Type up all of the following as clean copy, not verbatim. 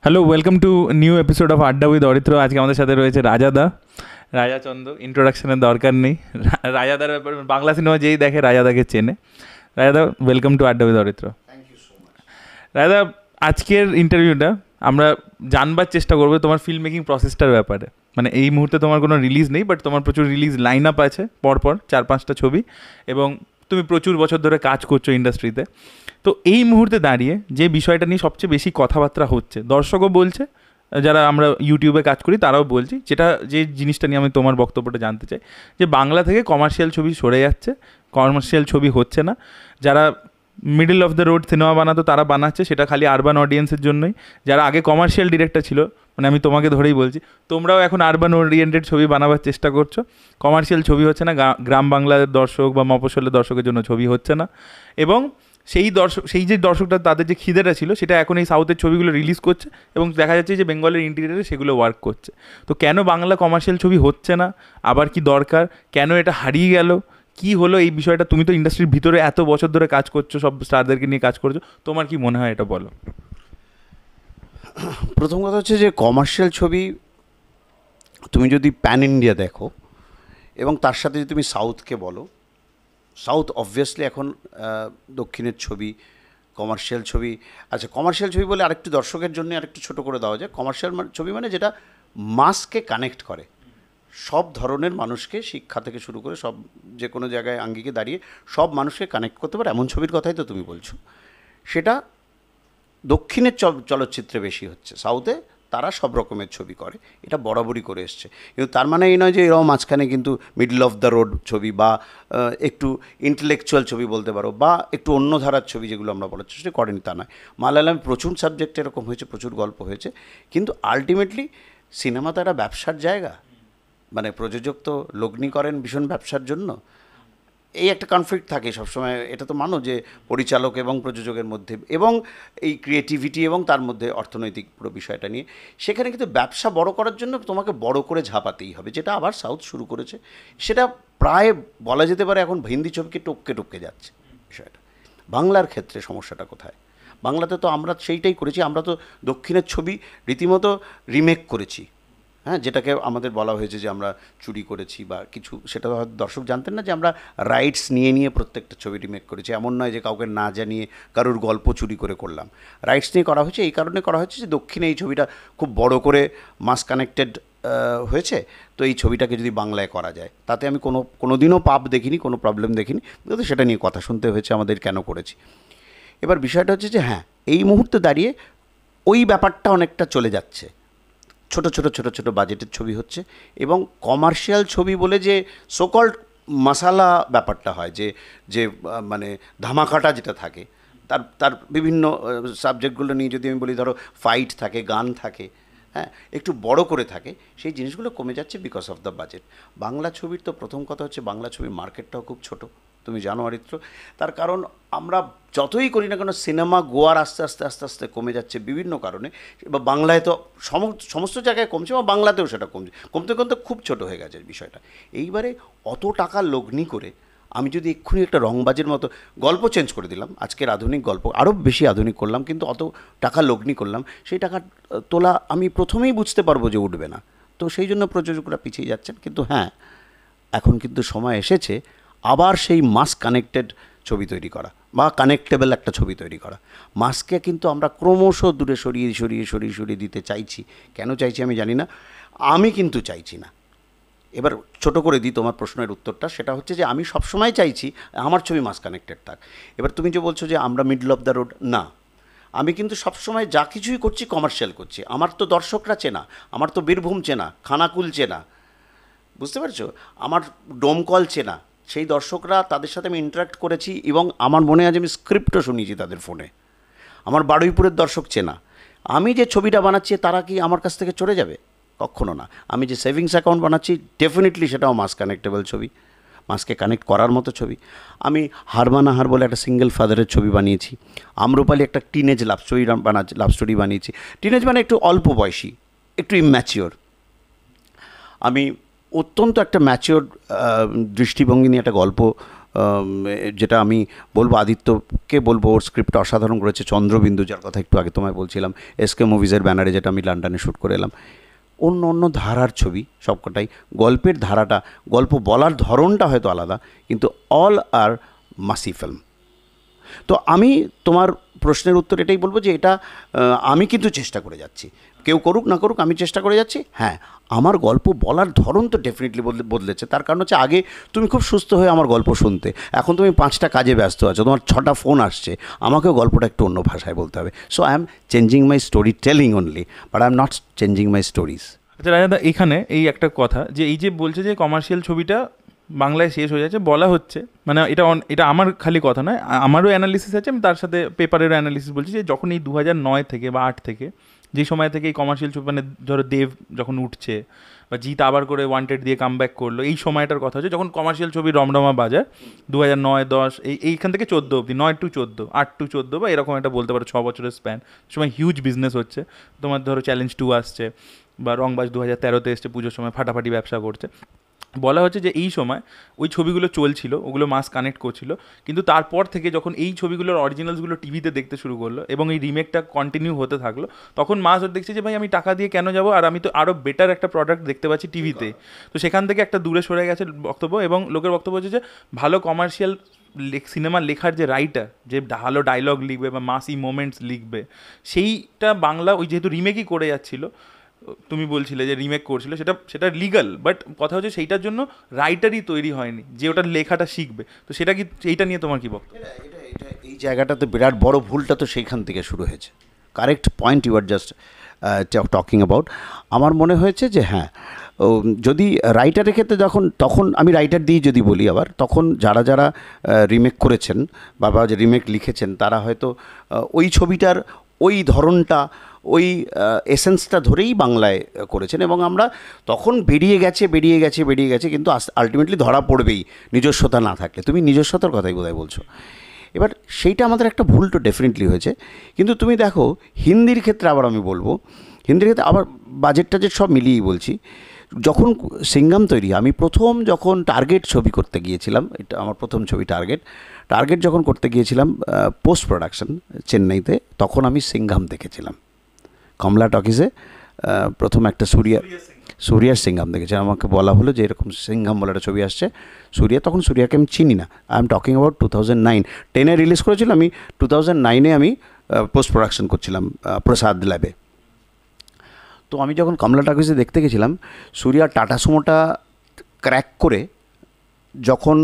Hello, welcome to new episode of Adda with Aritra. আজকে আমাদের সাথে রয়েছে রাজাদা, রাজাচন্দ্র। ইন্ট্রোডাকশনের দরকার নেই। রাজাদার ব্যাপারে বাংলা সিনেমা যেই দেখে রাজাদাকে চেনে। Rajada, welcome to Adda with Aritra. Rajada, আজকের ইন্টারভিউটা আমরা জানবার চেষ্টা করবো তোমার ফিল্ম মেকিং প্রসেসটার ব্যাপারে। মানে এই মুহূর্তে তোমার কোনো রিলিজ নেই, বাট তোমার প্রচুর রিলিজ লাইন আপ আছে, পরপর 4-5টা ছবি, এবং তুমি প্রচুর বছর ধরে কাজ করছো ইন্ডাস্ট্রিতে। তো এই মুহূর্তে দাঁড়িয়ে যে বিষয়টা নিয়ে সবচেয়ে বেশি কথাবার্তা হচ্ছে, দর্শকও বলছে, যারা আমরা ইউটিউবে কাজ করি তারাও বলছি, যে জিনিসটা নিয়ে আমি তোমার বক্তব্যটা জানতে চাই, যে বাংলা থেকে কমার্শিয়াল ছবি সরে যাচ্ছে, কমার্শিয়াল ছবি হচ্ছে না। যারা middle of the road cinema বানাতো তারা বানাচ্ছে, সেটা খালি আরবান অডিয়েন্সের জন্যই। যারা আগে কমার্শিয়াল ডিরেক্টর ছিল, মানে আমি তোমাকে ধরেই বলছি, তোমরাও এখন আরবান ওরিয়েন্টেড ছবি বানাবার চেষ্টা করছো। কমার্শিয়াল ছবি হচ্ছে না, গ্রাম বাংলার দর্শক বা মফস্বলের দর্শকের জন্য ছবি হচ্ছে না। এবং সেই যে দর্শকটা, তাদের যে খিদেটা ছিল, সেটা এখন এই সাউথের ছবিগুলো রিলিজ করছে, এবং দেখা যাচ্ছে যে বেঙ্গলের ইন্টিরিয়ারে সেগুলো ওয়ার্ক করছে। তো কেন বাংলা কমার্শিয়াল ছবি হচ্ছে না, আবার কি দরকার, কেন এটা হারিয়ে গেল, কি হলো এই বিষয়টা? তুমি তো ইন্ডাস্ট্রির ভিতরে এত বছর ধরে কাজ করছো, সব স্টারদেরকে নিয়ে কাজ করছো, তোমার কি মনে হয়, এটা বলো। প্রথম কথা হচ্ছে যে কমার্শিয়াল ছবি তুমি যদি প্যান ইন্ডিয়া দেখো, এবং তার সাথে যদি তুমি সাউথকে বলো, সাউথ অবভিয়াসলি এখন দক্ষিণের ছবি, কমার্শিয়াল ছবি। আচ্ছা, কমার্শিয়াল ছবি বলে আরেকটু দর্শকের জন্য আরেকটু ছোটো করে দেওয়া যায়। কমার্শিয়াল ছবি মানে যেটা মাসকে কানেক্ট করে, সব ধরনের মানুষকে, শিক্ষা থেকে শুরু করে সব, যে কোনো জায়গায় আঙ্গিকে দাঁড়িয়ে সব মানুষকে কানেক্ট করতে পারে, এমন ছবির কথাই তো তুমি বলছো। সেটা দক্ষিণের চলচ্চিত্রে বেশি হচ্ছে। সাউথে তারা সব রকমের ছবি করে, এটা বরাবরই করে এসছে। কিন্তু তার মানে এই নয় যে এরকম মাঝখানে কিন্তু মিডল অফ দ্য রোড ছবি বা একটু ইন্টেলেকচুয়াল ছবি বলতে পারো, বা একটু অন্য ধারার ছবি যেগুলো আমরা বলার চেষ্টা করেনি, তা নয়। মালায়ালামে প্রচুর সাবজেক্ট এরকম হয়েছে, প্রচুর গল্প হয়েছে, কিন্তু আলটিমেটলি সিনেমা তো একটা ব্যবসার জায়গা। মানে প্রযোজক তো লগ্নি করেন ভীষণ ব্যবসার জন্য, এই একটা কনফ্লিক্ট থাকে সবসময়। এটা তো মানো যে পরিচালক এবং প্রযোজকের মধ্যে, এবং এই ক্রিয়েটিভিটি এবং তার মধ্যে অর্থনৈতিক পুরো বিষয়টা নিয়ে, সেখানে কিন্তু ব্যবসা বড় করার জন্য তোমাকে বড় করে ঝাঁপাতেই হবে, যেটা আবার সাউথ শুরু করেছে। সেটা প্রায় বলা যেতে পারে এখন হিন্দি ছবিকে টপকে টপকে যাচ্ছে বিষয়টা। বাংলার ক্ষেত্রে সমস্যাটা কোথায়? বাংলাতে তো আমরা সেইটাই করেছি, আমরা তো দক্ষিণের ছবি রীতিমতো রিমেক করেছি। হ্যাঁ, যেটাকে আমাদের বলা হয়েছে যে আমরা চুরি করেছি বা কিছু, সেটা হয়তো দর্শক জানতেন না যে আমরা রাইটস নিয়ে নিয়ে প্রত্যেকটা ছবি রিমেক করেছি। এমন নয় যে কাউকে না জানিয়ে কারোর গল্প চুরি করে করলাম। রাইটস নিয়ে করা হয়েছে, এই কারণে করা হয়েছে যে দক্ষিণে এই ছবিটা খুব বড় করে মাস কানেক্টেড হয়েছে, তো এই ছবিটাকে যদি বাংলায় করা যায়, তাতে আমি কোনো দিনও পাপ দেখিনি, কোনো প্রবলেম দেখিনি, কিন্তু সেটা নিয়ে কথা শুনতে হয়েছে আমাদের কেন করেছি। এবার বিষয়টা হচ্ছে যে হ্যাঁ, এই মুহূর্তে দাঁড়িয়ে ওই ব্যাপারটা অনেকটা চলে যাচ্ছে। ছোট ছোট ছোট ছোট বাজেটের ছবি হচ্ছে, এবং কমার্শিয়াল ছবি বলে যে সোকল্ড মশালা ব্যাপারটা হয়, যে মানে ধামাকাটা যেটা থাকে, তার বিভিন্ন সাবজেক্টগুলো নিয়ে যদি আমি বলি, ধরো ফাইট থাকে, গান থাকে, হ্যাঁ, একটু বড় করে থাকে, সেই জিনিসগুলো কমে যাচ্ছে because of the budget. Bangla ছবির তো প্রথম কথা হচ্ছে বাংলা ছবির মার্কেটটাও খুব ছোট, তুমি জানো অরিত্র। তার কারণ আমরা যতই করি না কেন, সিনেমা গোয়ার আস্তে আস্তে আস্তে আস্তে কমে যাচ্ছে বিভিন্ন কারণে। বা বাংলায় তো সমস্ত জায়গায় কমছে, বা বাংলাতেও সেটা কমতে কমতে খুব ছোট হয়ে গেছে বিষয়টা। এইবারে অত টাকা লগ্নি করে আমি যদি এক্ষুনি একটা রংবাজের মতো গল্প চেঞ্জ করে দিলাম, আজকের আধুনিক গল্প আরও বেশি আধুনিক করলাম, কিন্তু অত টাকা লগ্নি করলাম, সেই টাকা তোলা আমি প্রথমেই বুঝতে পারবো যে উঠবে না। তো সেই জন্য প্রযোজকরা পিছিয়ে যাচ্ছেন। কিন্তু হ্যাঁ, এখন কিন্তু সময় এসেছে আবার সেই মাস কানেক্টেড ছবি তৈরি করা, বা কানেক্টেবল একটা ছবি তৈরি করা। মাসকে কিন্তু আমরা ক্রমশ দূরে সরিয়ে সরিয়ে সরিয়ে সরিয়ে দিতে চাইছি। কেন চাইছি আমি জানি না, আমি কিন্তু চাইছি না। এবার ছোট করে দিই তোমার প্রশ্নের উত্তরটা, সেটা হচ্ছে যে আমি সবসময় চাইছি আমার ছবি মাস কানেক্টেড থাক। এবার তুমি যে বলছো যে আমরা মিডল অফ দ্য রোড, না, আমি কিন্তু সবসময় যা কিছুই করছি কমার্শিয়াল করছি। আমার তো দর্শকরা চেনা, আমার তো বীরভূম চেনা, খানাকুল চেনা, বুঝতে পারছো, আমার ডোমকল চেনা, সেই দর্শকরা, তাদের সাথে আমি ইন্টারাক্ট করেছি, এবং আমার মনে আছে আমি স্ক্রিপ্টও শুনিয়েছি তাদের ফোনে। আমার বারুইপুরের দর্শক চেনা। আমি যে ছবিটা বানাচ্ছি তারা কি আমার কাছ থেকে চলে যাবে? কখনো না। আমি যে সেভিংস অ্যাকাউন্ট বানাচ্ছি, ডেফিনেটলি সেটাও মাস কানেক্টেবল ছবি, মাসকে কানেক্ট করার মতো ছবি। আমি হারমানাহার বলে একটা সিঙ্গেল ফাদারের ছবি বানিয়েছি। আম্রপালি একটা টিনেজ লাভ স্টোরি বানিয়েছি। টিনেজ মানে একটু অল্প বয়সী, একটু ইম্যাচিওর। আমি অত্যন্ত একটা ম্যাচিওর দৃষ্টিভঙ্গি নিয়ে একটা গল্প যেটা আমি বলবো আদিত্যকে বলবো, ওর স্ক্রিপ্ট অসাধারণ করেছে। চন্দ্রবিন্দু, যার কথা একটু আগে তোমায় বলছিলাম, এসকে মুভিজের ব্যানারে, যেটা আমি লন্ডনে শ্যুট করে এলাম। অন্য অন্য ধারার ছবি সবকটাই, গল্পের ধারাটা, গল্প বলার ধরনটা হয়তো আলাদা, কিন্তু অল আর মাসি ফিল্ম। তো আমি তোমার প্রশ্নের উত্তর এটাই বলবো যে এটা আমি কিন্তু চেষ্টা করে যাচ্ছি, কেউ করুক না করুক আমি চেষ্টা করে যাচ্ছি। হ্যাঁ, আমার গল্প বলার ধরন তো ডেফিনেটলি বদলেছে। তার কারণ হচ্ছে আগে তুমি খুব সুস্থ হয়ে আমার গল্প শুনতে, এখন তুমি 5টা কাজে ব্যস্ত আছো, তোমার 6টা ফোন আসছে, আমাকেও গল্পটা একটু অন্য ভাষায় বলতে হবে। So I am changing my story telling only, but I am not changing my stories. আচ্ছা রাজাদা, এখানে এই একটা কথা যে এই যে বলছে যে কমার্শিয়াল ছবিটা বাংলায় শেষ হয়ে যাচ্ছে বলা হচ্ছে, মানে এটা আমার খালি কথা নয়, আমারও অ্যানালিসিস আছে, আমি তার সাথে পেপারেরও অ্যানালিসিস বলছি যে যখন এই 2009 থেকে বা 8 থেকে, যেই সময় থেকে এই কমার্শিয়াল ছবি, মানে ধরো দেব যখন উঠছে বা জিৎ আবার করে ওয়ান্টেড দিয়ে কামব্যাক করলো, এই সময়টার কথা হচ্ছে যখন কমার্শিয়াল ছবি রমরমা বাজার 2009-10, এইখান থেকে 14 অব্দি, 9 to 14, 8 to 14 বা এরকম একটা বলতে পারো 6 বছরের স্প্যান, সময় হিউজ বিজনেস হচ্ছে। তোমার ধরো চ্যালেঞ্জ 2 আসছে, বা রংবাজ 2013-তে এসছে, পুজোর সময় ফাটাফাটি ব্যবসা করছে। বলা হচ্ছে যে এই সময় ওই ছবিগুলো চলছিল, ওগুলো মাস কানেক্ট করছিল, কিন্তু তারপর থেকে যখন এই ছবিগুলোর অরিজিনালসগুলো টিভিতে দেখতে শুরু করলো এবং এই রিমেকটা কন্টিনিউ হতে থাকলো, তখন মাস ওর দেখছে যে ভাই আমি টাকা দিয়ে কেন যাবো, আর আমি তো আরও বেটার একটা প্রোডাক্ট দেখতে পাচ্ছি টিভিতে। তো সেখান থেকে একটা দূরে সরে গেছে বক্তব্য, এবং লোকের বক্তব্য হচ্ছে যে ভালো কমার্শিয়াল সিনেমা লেখার যে রাইটার, যে ভালো ডায়লগ লিখবে বা মাসি মোমেন্টস লিখবে, সেইটা বাংলা ওই যেহেতু রিমেকই করে যাচ্ছিলো, তুমি বলছিলে যে রিমেক করছিল, সেটা লিগাল, বাট কথা হচ্ছে সেইটার জন্য রাইটারই তৈরি হয়নি যে ওটার লেখাটা শিখবে। তো সেটা কি, এইটা নিয়ে তোমার কি বক্তব্য? এই জায়গাটা তো বিরাট বড় ভুলটা তো সেইখান থেকে শুরু হয়েছে। Correct point you are just talking about. আমার মনে হয়েছে যে হ্যাঁ, যদি রাইটারের ক্ষেত্রে তখন আমি রাইটার দিয়ে যদি বলি আবার, তখন যারা রিমেক করেছেন বা যে রিমেক লিখেছেন, তারা হয়তো ওই ছবিটার ওই ধরনটা, ওই এসেন্সটা ধরেই বাংলায় করেছেন, এবং আমরা তখন বেরিয়ে গেছে, কিন্তু আলটিমেটলি ধরা পড়বেই নিজস্বতা না থাকলে। তুমি নিজস্বতার কথাই বোধহয় বলছো। এবার সেইটা আমাদের একটা ভুল তো ডেফিনেটলি হয়েছে। কিন্তু তুমি দেখো হিন্দির ক্ষেত্রে আবার আমি বলবো, হিন্দির ক্ষেত্রে আবার বাজেট টাজেট সব মিলিয়েই বলছি, যখন সিঙ্গাম তৈরি, আমি যখন টার্গেট ছবি করতে গিয়েছিলাম, এটা আমার প্রথম ছবি টার্গেট যখন করতে গিয়েছিলাম পোস্ট প্রোডাকশন চেন্নাইতে, তখন আমি সিঙ্গাম দেখেছিলাম কমলা টকিজে। প্রথম একটা সুরিয়ার সিঙ্গাম দেখেছি। আমাকে বলা হলো যে এরকম সিঙ্গাম বলে একটা ছবি আসছে, তখন সুরিয়াকে আমি চিনি না। I am talking about 2009। 10-এ রিলিজ করেছিল, আমি 2009-এ আমি পোস্ট প্রোডাকশন করছিলাম প্রসাদ ল্যাবে। তো আমি যখন কমলা টকিজে দেখতে গেছিলাম, সুরিয়া টাটা সুমোটা ক্র্যাক করে যখন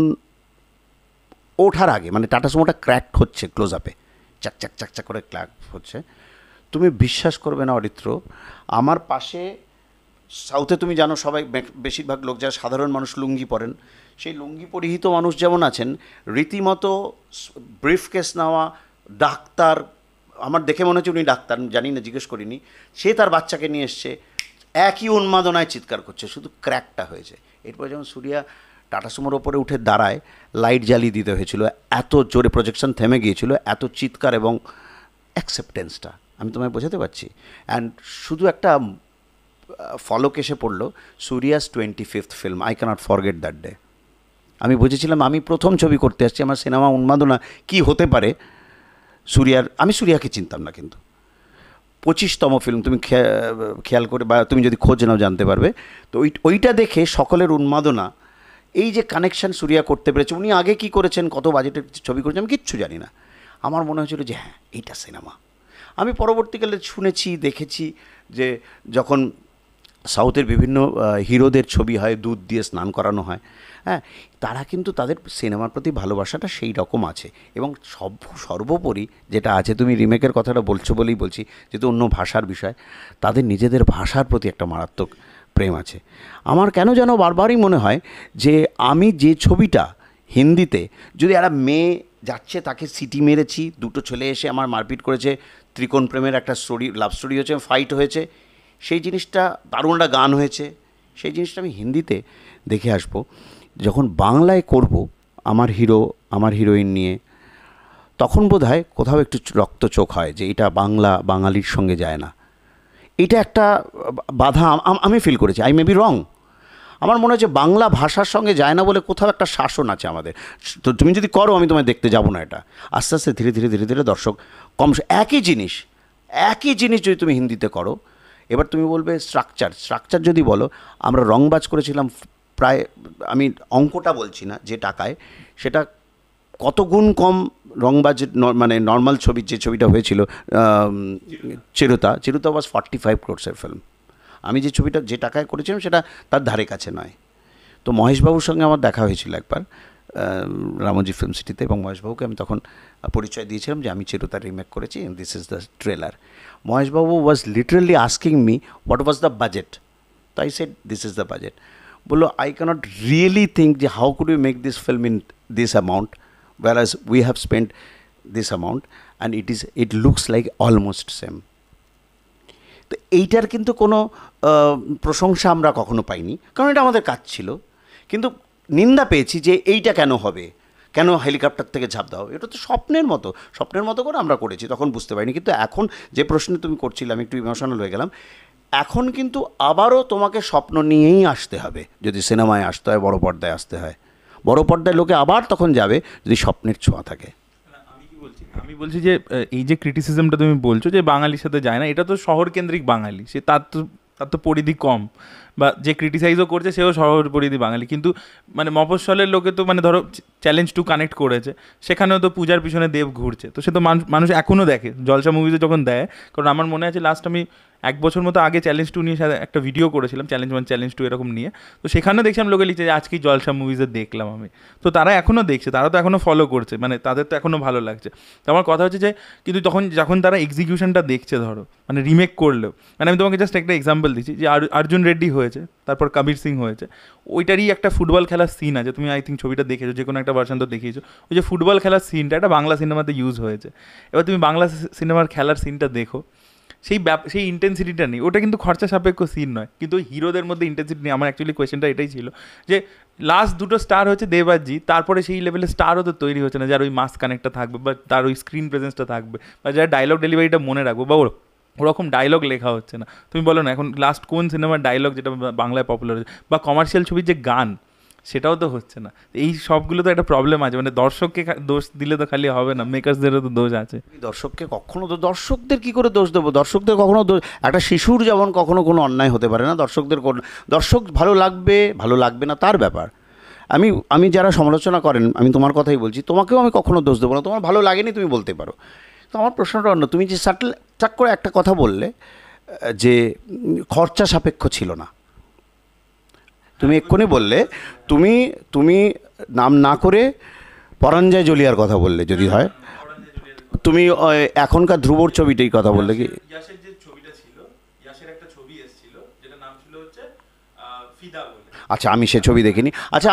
ওঠার আগে, মানে টাটা সুমোটা ক্র্যাক হচ্ছে ক্লোজ আপে, চাক করে ক্র্যাক হচ্ছে, তুমি বিশ্বাস করবে না অরিত্র, আমার পাশে, সাউথে তুমি জানো সবাই বেশিরভাগ লোক যারা সাধারণ মানুষ লুঙ্গি পরেন, সেই লুঙ্গি পরিহিত মানুষ যেমন আছেন, রীতিমতো ব্রিফকেস নেওয়া ডাক্তার, আমার দেখে মনে হচ্ছে উনি ডাক্তার, জানি না, জিজ্ঞেস করিনি, সে তার বাচ্চাকে নিয়ে এসছে, একই উন্মাদনায় চিৎকার করছে, শুধু ক্র্যাকটা হয়েছে। এরপর যখন সুরিয়া টাটা সুমোর ওপরে উঠে দাঁড়ায়, লাইট জ্বালিয়ে দিতে হয়েছিল, এত জোরে প্রজেকশন থেমে গিয়েছিল, এত চিৎকার এবং অ্যাকসেপ্টেন্সটা আমি তোমায় বোঝাতে পারছি। অ্যান্ড শুধু একটা ফলক এসে পড়লো, Suriya's 25th film, I can't forget that day. আমি বুঝেছিলাম আমি প্রথম ছবি করতে আসছি, আমার সিনেমা উন্মাদনা কী হতে পারে। আমি সুরিয়াকে চিনতাম না, কিন্তু 25তম ফিল্ম, তুমি খেয়াল করে বা তুমি যদি খোঁজ নাও জানতে পারবে। তো ওইটা দেখে সকলের উন্মাদনা, এই যে কানেকশান সুরিয়া করতে পেরেছে, উনি আগে কি করেছেন, কত বাজেটের ছবি করেছেন আমি কিচ্ছু জানি না, আমার মনে হয়েছিল যে হ্যাঁ এইটা সিনেমা। আমি পরবর্তীকালে শুনেছি, দেখেছি যে যখন সাউথের বিভিন্ন হিরোদের ছবি হয়, দুধ দিয়ে স্নান করানো হয়, হ্যাঁ, তারা কিন্তু তাদের সিনেমার প্রতি ভালোবাসাটা সেই রকম আছে। এবং সর্বোপরি যেটা আছে, তুমি রিমেকের কথাটা বলছো বলেই বলছি, যেহেতু অন্য ভাষার বিষয়, তাদের নিজেদের ভাষার প্রতি একটা মারাত্মক প্রেম আছে। আমার কেন যেন বারবারই মনে হয় যে আমি যে ছবিটা হিন্দিতে, যদি একটা মেয়ে যাচ্ছে, তাকে সিটি মেরেছি, দুটো ছেলে এসে আমার মারপিট করেছে, ত্রিকোণ প্রেমের একটা স্টোরি, লাভ স্টোরি হয়েছে, ফাইট হয়েছে, সেই জিনিসটা দারুণ একটা গান হয়েছে, সেই জিনিসটা আমি হিন্দিতে দেখে আসবো। যখন বাংলায় করব আমার হিরো আমার হিরোইন নিয়ে, তখন বোধহয় কোথাও একটু রক্তচোখ হয় যে এটা বাঙালির সঙ্গে যায় না। এটা একটা বাধা আমি ফিল করেছি। I may be wrong. আমার মনে হচ্ছে বাংলা ভাষার সঙ্গে যায় না বলে কোথাও একটা শাসন আছে আমাদের। তো তুমি যদি করো, আমি তোমায় দেখতে যাব না, এটা আস্তে আস্তে ধীরে ধীরে ধীরে ধীরে দর্শক কম, একই জিনিস যদি তুমি হিন্দিতে করো, এবার তুমি বলবে স্ট্রাকচার যদি বলো, আমরা রংবাজ করেছিলাম প্রায়, আমি অঙ্কটা বলছি না, যে টাকায় সেটা কত গুণ কম রংবাজ, মানে নর্মাল ছবির যে ছবিটা হয়েছিল চিরুতা ওয়াজ 45 crores ফিল্ম। আমি যে ছবিটা যে টাকায় করেছিলাম সেটা তার ধারে কাছে নয়। তো মহেশবাবুর সঙ্গে আমার দেখা হয়েছিল একবার রামজি ফিল্ম সিটিতে, এবং মহেশবাবুকে আমি তখন পরিচয় দিয়েছিলাম যে আমি চিরুতার রিমেক করেছি, this is the trailer. Mahesh Babu was literally asking me what was the budget. তো I said this is the budget. বললো আই ক্যানট রিয়েলি থিঙ্ক যে how could you make this film in this amount, whereas we have spent this amount and it looks like almost same. তো এইটার কিন্তু কোনো প্রশংসা আমরা কখনো পাইনি, কারণ এটা আমাদের কাজ ছিল। কিন্তু নিন্দা পেয়েছি যে এইটা কেন হবে, কেন হেলিকপ্টার থেকে ঝাঁপ দাও, এটা তো স্বপ্নের মতো করে আমরা করেছি, তখন বুঝতে পারিনি। কিন্তু এখন যে প্রশ্ন তুমি করছিলে, আমি একটু ইমোশনাল হয়ে গেলাম। এখন কিন্তু আবারও তোমাকে স্বপ্ন নিয়েই আসতে হবে, যদি সিনেমায় আসতে হয়, বড় পর্দায় আসতে হয়। বড় পর্দায় লোকে আবার তখন যাবে যদি স্বপ্নের ছোঁয়া থাকে। আমি বলছি যে এই যে ক্রিটিসিজমটা তুমি বলছো যে বাঙালির সাথে যায় না, এটা তো শহর কেন্দ্রিক বাঙালি, সে তার তো পরিধি কম, বা যে ক্রিটিসাইজও করছে সেও শহর পরিধি বাঙালি। কিন্তু মানে মফস্বলের লোকে তো মানে ধরো চ্যালেঞ্জ টু কানেক্ট করেছে, সেখানেও তো পূজার পিছনে দেব ঘুরছে, তো সে তো মানুষ এখনও দেখে জলসা মুভিজে যখন দেয়। কারণ আমার মনে আছে লাস্ট আমি 1 বছর মতো আগে চ্যালেঞ্জ 2 নিয়ে একটা ভিডিও করেছিলাম, চ্যালেঞ্জ 1 চ্যালেঞ্জ 2 এরকম নিয়ে। তো সেখানেও দেখছিলাম লোকে লিখছে যে আজকেই জলসা মুভিজে দেখলাম আমি। তো তারা এখনও দেখছে, তারা তো এখনও ফলো করছে, মানে তাদের তো এখনও ভালো লাগছে। তো আমার কথা হচ্ছে যে কিন্তু যখন তারা এক্সিকিউশনটা দেখছে, ধরো মানে রিমেক করলেও, মানে আমি তোমাকে জাস্ট একটা এক্সাম্পল দিচ্ছি যে অর্জুন রেড্ডি হয়েছে, তারপর কবির সিং হয়েছে, ওইটারই একটা ফুটবল খেলার সিন আছে, তুমি আই থিঙ্ক ছবিটা দেখেছো, যে কোনো একটা ভার্সন তো দেখিয়েছো। ওই যে ফুটবল খেলার সিনটা একটা বাংলা সিনেমাতে ইউজ হয়েছে। এবার তুমি বাংলা সিনেমার খেলার সিনটা দেখো, সেই ইন্টেন্সিটিটা নেই, ওটা কিন্তু খরচা সাপেক্ষ সিন নয়, কিন্তু ওই হিরোদের মধ্যে ইন্টেন্সিটি নেই। আমার অ্যাকচুয়ালি কোয়েশ্চেনটা এটাই ছিল যে লাস্ট 2টো স্টার হচ্ছে দেবাজি, তারপরে সেই লেভেলে স্টারও তো তৈরি হচ্ছে না, যার ওই মাস কানেক্টটা থাকবে, বা তার ওই স্ক্রিন প্রেজেন্সটা থাকবে, বা যার ডায়লগ ডেলিভারিটা মনে রাখবো, বা ওরকম ডায়লগ লেখা হচ্ছে না। তুমি বলো না এখন লাস্ট কোন সিনেমার ডায়লগ যেটা বাংলায় পপুলার হচ্ছে, বা কমার্শিয়াল ছবির যে গান সেটাও তো হচ্ছে না। এই সবগুলো তো একটা প্রবলেম আছে, মানে দর্শককে দোষ দিলে তো খালি হবে না, মেকার্সদেরও তো দোষ আছে। দর্শককে কখনো তো, দর্শকদের কী করে দোষ দেবো? দর্শকদের কখনো দোষ, একটা শিশুর যেমন কখনো কোনো অন্যায় হতে পারে না, দর্শক ভালো লাগবে না তার ব্যাপার। আমি যারা সমালোচনা করেন, আমি তোমার কথাই বলছি, তোমাকেও আমি কখনো দোষ দেবো না, তোমার ভালো লাগেনি তুমি বলতে পারো। তো আমার প্রশ্নটা অন্য, তুমি যে চাক করে একটা কথা বললে যে খরচা সাপেক্ষ ছিল না, তুমি এক্ষুনি বললে, তুমি নাম না করে পরাঞ্জয় জলিয়ার কথা বললে, যদি হয় তুমি এখনকার ধ্রুবর ছবিটাই কথা বললে কি, আচ্ছা আমি সে ছবি দেখিনি, আচ্ছা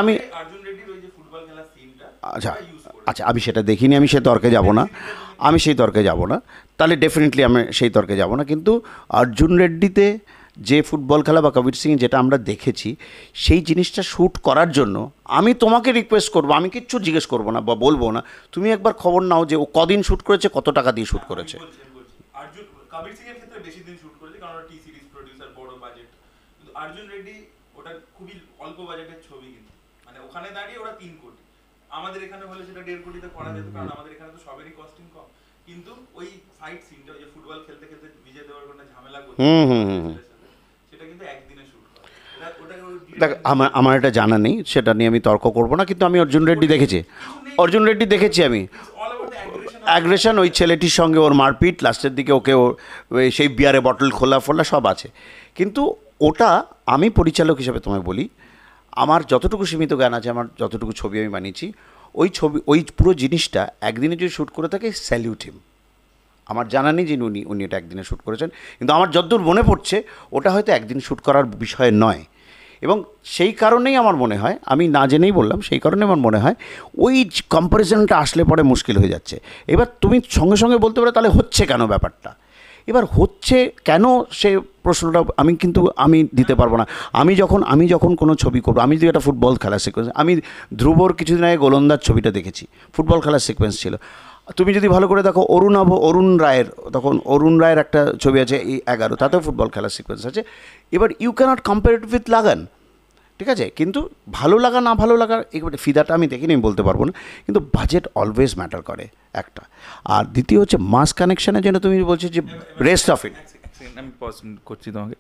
আমি সেটা দেখিনি, আমি সেই তর্কে যাব না, তাহলে ডেফিনেটলি আমি সেই তর্কে যাব না। কিন্তু অর্জুন রেড্ডিতে যে ফুটবল খেলা বা কবির সিং যেটা আমরা দেখেছি, সেই জিনিসটা শ্যুট করার জন্য আমি তোমাকে রিকোয়েস্ট করবো, আমি কিচ্ছু জিজ্ঞেস করবো না বা বলবো না, তুমি একবার খবর নাও যে ও কদিন শ্যুট করেছে, কত টাকা দিয়ে শ্যুট করেছে। কবির সিং এর ক্ষেত্রে বেশি দিন শ্যুট করেছে, কারণ টি সিরিজ প্রোডিউসার, বড় বাজেট। কিন্তু অর্জুন রেড্ডি ওটা খুবই অল্প বাজেটের ছবি, কিন্তু মানে ওখানে দাঁড়িয়ে ওরা 3 কোটি, আমাদের এখানে হলে সেটা 1.5 কোটিতে করা যেত, কারণ আমাদের এখানে তো সবেরই কস্টিং কম। কিন্তু ওই ফাইট সিনটা, ওই যে ফুটবল খেলতে খেলতে বিজয় দেওয়ার ঝামেলা করছে, সেটা কিন্তু একদিনে শ্যুট করে। দেখ আমার এটা জানা নেই, সেটা নিয়ে আমি তর্ক করবো না, কিন্তু আমি অর্জুন রেড্ডি দেখেছি আমি অ্যাগ্রেশন, ওই ছেলেটির সঙ্গে ওর মারপিট, লাস্টের দিকে ওকে সেই বিয়ারে বটল খোলা সব আছে। কিন্তু ওটা আমি পরিচালক হিসেবে তোমায় বলি, আমার যতটুকু সীমিত জ্ঞান আছে, আমার যতটুকু ছবি আমি বানিয়েছি, ওই পুরো জিনিসটা একদিনে যদি শ্যুট করে থাকে, স্যালিউট হিম। আমার জানা নেই যে উনি এটা একদিনে শ্যুট করেছেন, কিন্তু আমার যতদূর মনে পড়ছে ওটা হয়তো একদিন শ্যুট করার বিষয় নয়। এবং সেই কারণেই আমার মনে হয়, আমি না জেনেই বললাম, সেই কারণে আমার মনে হয় ওই কম্প্যারিজনটা আসলে পরে মুশকিল হয়ে যাচ্ছে। এবার তুমি সঙ্গে সঙ্গে বলতে পারো তাহলে হচ্ছে কেন ব্যাপারটা, এবার হচ্ছে কেন সে প্রশ্নটা আমি দিতে পারবো না। আমি যখন কোনো ছবি করবো, আমি যদি একটা ফুটবল খেলার সিকোয়েন্স, আমি ধ্রুবর কিছুদিন আগে গোলন্দাজ ছবিটা দেখেছি, ফুটবল খেলার সিকোয়েন্স ছিল। তুমি যদি ভালো করে দেখো, অরুণ রায়ের একটা ছবি আছে এই 11, তাতেও ফুটবল খেলার সিকোয়েন্স আছে। এবার you can't compare it with Lagaan. ঠিক আছে, কিন্তু ভালো লাগা না ভালো লাগার একেবারে ফিদাটা আমি দেখিনি, আমি বলতে পারবো না, কিন্তু বাজেট অলওয়েজ ম্যাটার করে একটা। আর দ্বিতীয় হচ্ছে মাস কানেকশনের জন্য তুমি বলছো যে রেস্ট অফ ইট। আমি পছন্দ করছি তোমাকে।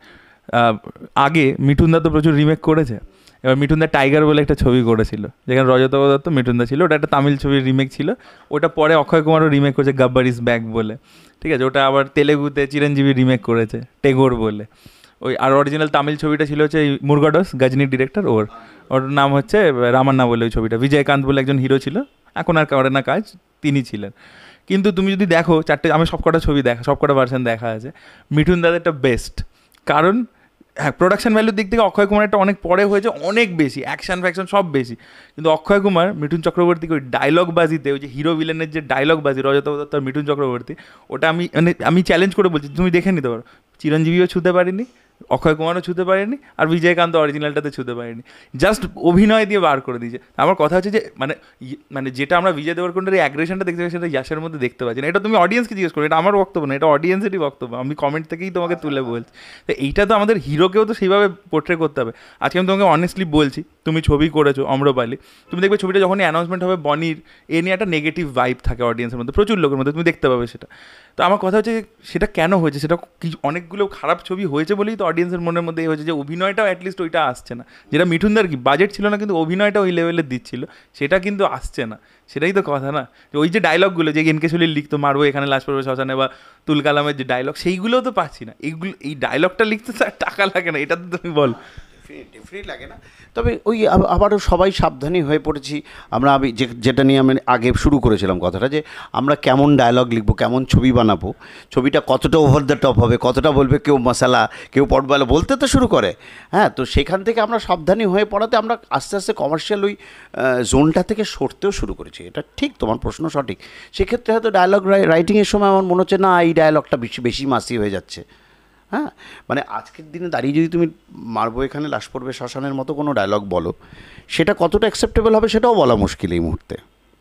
আগে মিঠুনদা তো প্রচুর রিমেক করেছে। এবার মিঠুনদা টাইগার বলে একটা ছবি করেছিল, যেখানে রজতাভ দত্ত মিঠুনদা ছিল, ওটা একটা তামিল ছবির রিমেক ছিল। ওটা পরে অক্ষয় কুমারও রিমেক করেছে গাব্বার ইজ ব্যাক বলে, ঠিক আছে। ওটা আবার তেলেগুতে চিরঞ্জীবী রিমেক করেছে টেগোর বলে। ওই আর অরিজিনাল তামিল ছবিটা ছিল হচ্ছে এই মুরগাডস, গাজনির ডিরেক্টর, ওর নাম হচ্ছে রামান্না বলে ওই ছবিটা। বিজয়কান্ত বলে একজন হিরো ছিল, এখন আর করে না কাজ, তিনি ছিলেন। কিন্তু তুমি যদি দেখো চারটে, আমি সবকটা ছবি দেখা, সবকটা ভার্সন দেখা আছে, মিঠুন দাদেরটা বেস্ট। কারণ হ্যাঁ, প্রোডাকশন ভ্যালুর দিক থেকে অক্ষয় কুমারেরটা অনেক পরে হয়েছে, অনেক বেশি অ্যাকশন ফ্যাকশন সব বেশি। কিন্তু অক্ষয় কুমার মিঠুন চক্রবর্তীকে ওই ডায়লগ বাজিতে, ওই যে হিরো ভিলেনের যে ডায়লগ বাজি রজতাভ দত্ত আর মিঠুন চক্রবর্তী, ওটা আমি চ্যালেঞ্জ করে বলছি, তুমি দেখে নিতে পারো। চিরঞ্জীবীও ছুতে পারিনি, অক্ষয় কুমারও ছুতে পারেনি, আর বিজয়কান্ত অরিজিনালটাতে ছুতে পারেনি, জাস্ট অভিনয় দিয়ে বার করে দিয়েছে। আমার কথা হচ্ছে যে মানে যেটা আমরা বিজয় দেবরকোন্ডার এই অ্যাগ্রেশনটা দেখতে পাই, সেটা ইয়াসের মধ্যে দেখতে পাচ্ছি না। এটা তুমি অডিয়েন্সকে জিজ্ঞেস করো, এটা আমার বক্তব্য না, এটা অডিয়েন্সেরই বক্তব্য, আমি কমেন্ট থেকেই তোমাকে তুলে বলছি। তো এইটা তো আমাদের হিরোকেও তো সেইভাবে পোর্ট্রে করতে হবে। আজকে আমি তোমাকে অনেস্টলি বলছি, তুমি ছবি করেছো অম্রপালি, তুমি দেখবে ছবিটা যখনই অ্যানাউন্সমেন্ট হবে বনির, এ নিয়ে একটা নেগেটিভ ভাইব থাকে অডিয়েন্সের মধ্যে, প্রচুর লোকের মধ্যে, তুমি দেখতে পাবে সেটা। তো আমার কথা হচ্ছে সেটা কেন হয়েছে, সেটা কি অনেকগুলো খারাপ ছবি হয়েছে বলেই তো অডিয়েন্সের মনের মধ্যে এই হয়েছে যে অভিনয়টাও অ্যাটলিস্ট ওইটা আসছে না, যেটা মিঠুনদার কি বাজেট ছিল না কিন্তু অভিনয়টা ওই লেভেলের দিচ্ছিল, সেটা কিন্তু আসছে না। সেটাই তো কথা না, যে ওই যে ডায়লগগুলো যে এনকে শরীর লিখতো, মারবো এখানে লাশ পড়বে শ্মশানে, বা তুল কালামের যে ডায়লগ, সেইগুলোও তো পাচ্ছি না। এইগুলো, এই ডায়লগটা লিখতে তো টাকা লাগে না, এটা তো তুমি বল। ডেফিনেটলি লাগে না। তবে ওই আবারও সবাই সাবধানী হয়ে পড়েছি আমরা। আমি যেটা নিয়ে আমি আগে শুরু করেছিলাম কথাটা, যে আমরা কেমন ডায়লগ লিখবো, কেমন ছবি বানাবো, ছবিটা কতটা ওভার দ্য টপ হবে, কতটা বলবে কেউ মশালা, কেউ পটবালা বলতে তো শুরু করে। হ্যাঁ, তো সেখান থেকে আমরা সাবধানী হয়ে পড়াতে আমরা আস্তে আস্তে কমার্শিয়াল ওই জোনটা থেকে সরতেও শুরু করেছি। এটা ঠিক, তোমার প্রশ্ন সঠিক। সেক্ষেত্রে হয়তো ডায়লগ রাইটিংয়ের সময় আমার মনে হচ্ছে না, এই ডায়লগটা বেশি বেশি মাসি হয়ে যাচ্ছে। হ্যাঁ, মানে আজকের দিনে দাঁড়িয়ে যদি তুমি মারবো এখানে লাশ পড়বে শ্মশানের মতো কোনো ডায়লগ বলো, সেটা কতটা অ্যাকসেপ্টেবল হবে সেটাও বলা মুশকিল এই মুহূর্তে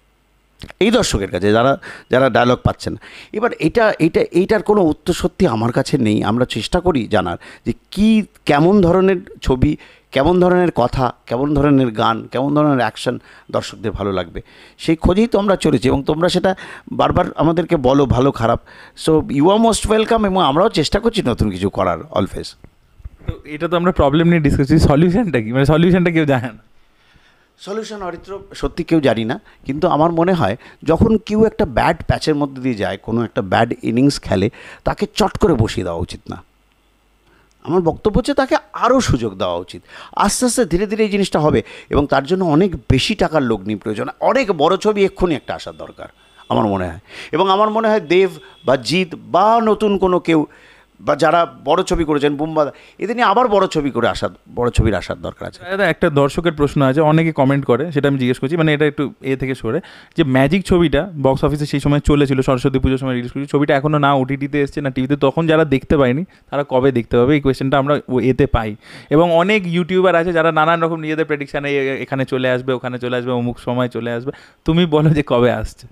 এই দর্শকের কাছে, যারা যারা ডায়লগ পাচ্ছে না। এবার এইটার কোনো উত্তর সত্যি আমার কাছে নেই। আমরা চেষ্টা করি জানার যে কী, কেমন ধরনের ছবি, কেমন ধরনের কথা, কেমন ধরনের গান, কেমন ধরনের অ্যাকশন দর্শকদের ভালো লাগবে, সেই খোঁজেই তো আমরা চলেছি। এবং তোমরা সেটা বারবার আমাদেরকে বলো, ভালো খারাপ। So you are most welcome, এবং আমরাও চেষ্টা করছি নতুন কিছু করার অলওয়েজ। তো এটা তো আমরা প্রবলেম নিয়ে ডিসকাস করছি, সলিউশনটা কি, মানে সলিউশনটা কেউ জানে না। সলিউশন অরিত্র সত্যি কেউ জানি না, কিন্তু আমার মনে হয় যখন কেউ একটা ব্যাড প্যাচের মধ্যে দিয়ে যায়, কোনো একটা ব্যাড ইনিংস খেলে, তাকে চট করে বসিয়ে দেওয়া উচিত না। আমার বক্তব্য হচ্ছে তাকে আরও সুযোগ দেওয়া উচিত। আস্তে আস্তে ধীরে ধীরে এই জিনিসটা হবে, এবং তার জন্য অনেক বেশি টাকার লগ্নি প্রয়োজন। অনেক বড় ছবি এক্ষুনি একটা আসার দরকার আমার মনে হয়। এবং আমার মনে হয় দেব বা জিৎ বা নতুন কোনো কেউ, বা যারা বড় ছবি করেছেন বুম্বা, এদের নিয়ে আবার বড় ছবির আসার দরকার আছে। দাদা, একটা দর্শকের প্রশ্ন আছে, অনেকে কমেন্ট করে, সেটা আমি জিজ্ঞেস করছি, মানে এটা একটু থেকে সরে, যে ম্যাজিক ছবিটা বক্স অফিসে সেই সময় চলেছিল, সরস্বতী পুজোর সময় রিলিজ করেছি, ছবিটা এখনও না ওটিটিতে এসছে না টিভিতে, তখন যারা দেখতে পায়নি তারা কবে দেখতে পাবে, এই কোয়েশ্চেনটা আমরা এতে পাই। এবং অনেক ইউটিউবার আছে যারা নানান রকম নিজেদের প্রেডিকশানে এখানে চলে আসবে, ওখানে চলে আসবে, অমুক সময় চলে আসবে, তুমি বলো যে কবে আসছে।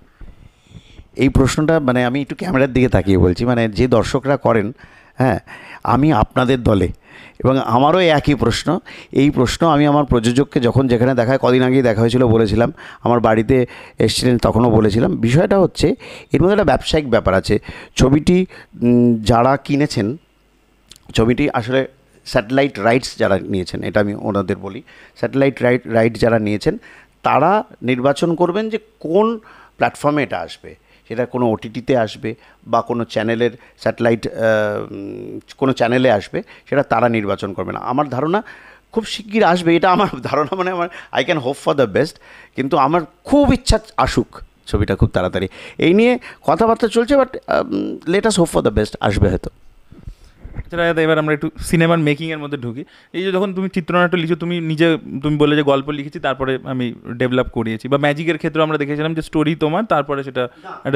এই প্রশ্নটা মানে আমি একটু ক্যামেরার দিকে তাকিয়ে বলছি, মানে যে দর্শকরা করেন, হ্যাঁ, আমি আপনাদের দলে, এবং আমারও একই প্রশ্ন। এই প্রশ্ন আমি আমার প্রযোজককে যখন যেখানে দেখায়, কদিন আগেই দেখা হয়েছিল, বলেছিলাম, আমার বাড়িতে এসেছিলেন তখনও বলেছিলাম। বিষয়টা হচ্ছে এর মধ্যে একটা ব্যবসায়িক ব্যাপার আছে। ছবিটি যারা কিনেছেন, ছবিটি আসলে স্যাটেলাইট রাইটস যারা নিয়েছেন, এটা আমি ওনাদের বলি, স্যাটেলাইট রাইট যারা নিয়েছেন তারা নির্বাচন করবেন যে কোন প্ল্যাটফর্মে এটা আসবে। সেটা কোনো ওটিটিতে আসবে বা কোনো চ্যানেলের কোনো চ্যানেলে আসবে, সেটা তারা নির্বাচন করবে না। আমার ধারণা খুব শিগগির আসবে, এটা আমার ধারণা। মানে আমার I can hope for the best, কিন্তু আমার খুব ইচ্ছা আসুক ছবিটা খুব তাড়াতাড়ি। এই নিয়ে কথাবার্তা চলছে, but let us hope for the best, আসবে হয়তো। এবার আমরা একটু সিনেমার মেকিংয়ের মধ্যে ঢুকি। এই যে যখন তুমি চিত্রনাট্য লিখছো, তুমি বলে যে গল্প লিখেছি, তারপরে আমি ডেভেলপ করিয়েছি, বা ম্যাজিকের ক্ষেত্রে আমরা দেখেছিলাম যে স্টোরি তোমার, তারপরে সেটা একটা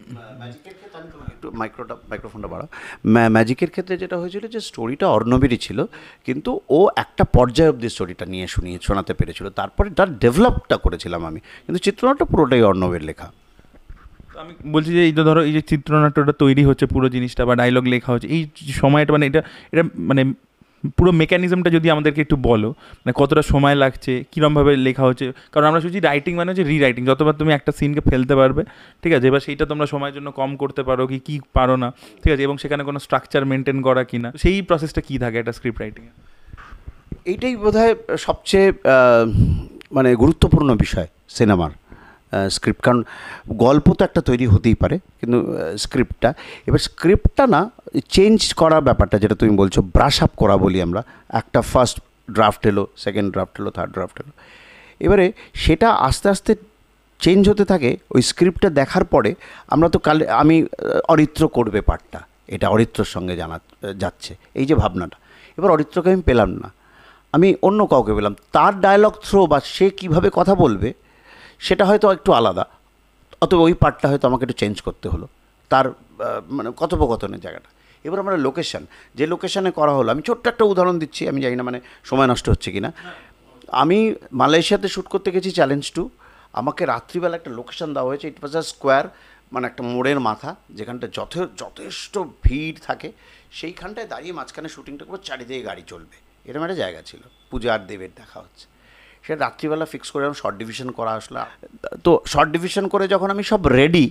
মাইক্রোফোনটা বাড়া। ম্যাজিকের ক্ষেত্রে যেটা হয়েছিল যে স্টোরিটা অর্ণবেরই ছিল, কিন্তু ও একটা পর্যায় অবধি স্টোরিটা নিয়ে শোনাতে পেরেছিল, তারপরে তার ডেভেলপটা করেছিলাম আমি, কিন্তু চিত্রনাট্য পুরোটাই অর্ণবের লেখা। আমি বলছি যে এই তো ধরো, এই যে চিত্রনাট্যটা তৈরি হচ্ছে পুরো জিনিসটা, বা ডায়লগ লেখা হচ্ছে, এই সময়টা, মানে এটা মানে পুরো মেকানিজমটা যদি আমাদেরকে একটু বলো, মানে কতটা সময় লাগছে, কীরমভাবে লেখা হচ্ছে। কারণ আমরা শুনছি রাইটিং মানে হচ্ছে রিরাইটিং, যতবার তুমি একটা সিনকে ফেলতে পারবে, ঠিক আছে, এবার সেইটা তোমরা সময়ের জন্য কম করতে পারো কি পারো না, ঠিক আছে, এবং সেখানে কোনো স্ট্রাকচার মেনটেন করা কি না, সেই প্রসেসটা কী থাকে একটা স্ক্রিপ্ট রাইটিংয়ে? এইটাই বোধহয় সবচেয়ে মানে গুরুত্বপূর্ণ বিষয় সিনেমার, স্ক্রিপ্ট। কারণ গল্প তো একটা তৈরি হতেই পারে, কিন্তু স্ক্রিপ্টটা, এবার স্ক্রিপ্টটা না চেঞ্জ করার ব্যাপারটা যেটা তুমি বলছো, ব্রাশ আপ করা বলি আমরা, একটা ফার্স্ট ড্রাফট এলো, সেকেন্ড ড্রাফট এলো, থার্ড ড্রাফট এলো, এবারে সেটা আস্তে আস্তে চেঞ্জ হতে থাকে। ওই স্ক্রিপ্টটা দেখার পরে আমরা তো আমি অরিত্র করবে পার্টটা, এটা অরিত্রর সঙ্গে যাচ্ছে, এই যে ভাবনাটা, এবার অরিত্রকে আমি পেলাম না, আমি অন্য কাউকে পেলাম, তার ডায়লগ থ্রো বা সে কীভাবে কথা বলবে সেটা হয়তো একটু আলাদা, অত ওই পার্টটা হয়তো আমাকে একটু চেঞ্জ করতে হলো, তার মানে কথোপকথনের জায়গাটা। এবার আমরা লোকেশান, যে লোকেশানে করা হলো, আমি ছোট্ট একটা উদাহরণ দিচ্ছি, আমি জানি না মানে সময় নষ্ট হচ্ছে কি না। আমি মালয়েশিয়াতে শ্যুট করতে গেছি চ্যালেঞ্জ 2, আমাকে রাত্রিবেলা একটা লোকেশান দেওয়া হয়েছে, ইট ওয়াজ আ স্কোয়ার, মানে একটা মোড়ের মাথা, যেখানটা যথেষ্ট ভিড় থাকে, সেইখানটায় দাঁড়িয়ে মাঝখানে শ্যুটিংটা করবো, চারিদিকে গাড়ি চলবে, এরকম একটা জায়গা ছিল, পূজার দেবের দেখা হচ্ছে। সেটা রাত্রিবেলা ফিক্স করে শর্ট ডিভিশন করা আসলো। তো শর্ট ডিভিশন করে যখন আমি সব রেডি,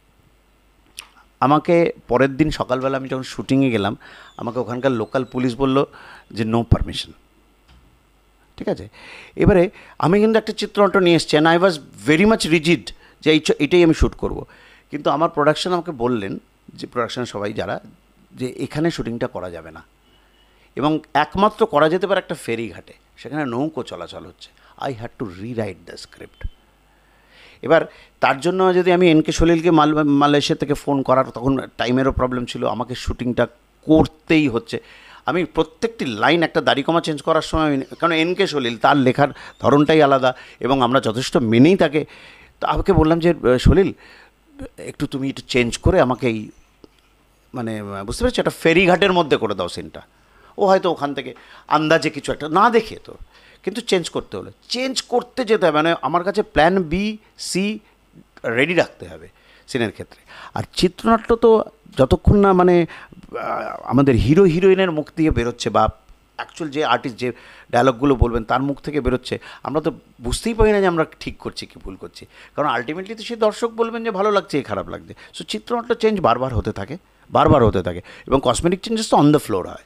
আমাকে পরের দিন সকালবেলা আমি যখন শুটিংয়ে গেলাম, আমাকে ওখানকার লোকাল পুলিশ বলল যে নো পারমিশন, ঠিক আছে। এবারে আমি কিন্তু একটা চিত্রনাট্য নিয়ে এসছি, and I was very much rigid যে এইটাই আমি শ্যুট করব। কিন্তু আমার প্রোডাকশন আমাকে বললেন, যে প্রোডাকশানের সবাই যারা, যে এখানে শুটিংটা করা যাবে না, এবং একমাত্র করা যেতে পারে একটা ফেরিঘাটে, সেখানে নৌকো চলাচল হচ্ছে। I had to rewrite the script. এবার তার জন্য যদি আমি এনকে সলিলকে মালয়েশিয়া থেকে ফোন করার, তখন টাইমেরও প্রবলেম ছিল, আমাকে শুটিংটা করতেই হচ্ছে। আমি প্রত্যেকটি লাইন, একটা দাড়িকমা চেঞ্জ করার সময়, কারণ এনকে সলিল তার লেখার ধরনটাই আলাদা, এবং আমরা যথেষ্ট মেনেই তাকে, তো আমাকে বললাম যে সলিল একটু তুমি একটু চেঞ্জ করে আমাকে এই, মানে বুঝতে পারছি, একটা ফেরিঘাটের মধ্যে করে দাও সিনটা। ও হয়তো ওখান থেকে আন্দাজে কিছু একটা না দেখে, তো কিন্তু চেঞ্জ করতে হলে চেঞ্জ করতে যেতে হবে, মানে আমার কাছে প্ল্যান বি সি রেডি রাখতে হবে সিনের ক্ষেত্রে। আর চিত্রনাট্য তো যতক্ষণ না মানে আমাদের হিরো হিরোইনের মুখ দিয়ে বেরোচ্ছে, বা অ্যাকচুয়াল যে আর্টিস্ট যে ডায়লগগুলো বলবেন তার মুখ থেকে বেরোচ্ছে, আমরা তো বুঝতেই পারি না যে আমরা ঠিক করছি কি ভুল করছি, কারণ আলটিমেটলি তো সেই দর্শক বলবেন যে ভালো লাগছে, এই খারাপ লাগছে। সো চিত্রনাট্য চেঞ্জ বারবার হতে থাকে, এবং কসমেটিক চেঞ্জেস তো অন দ্য ফ্লোর হয়।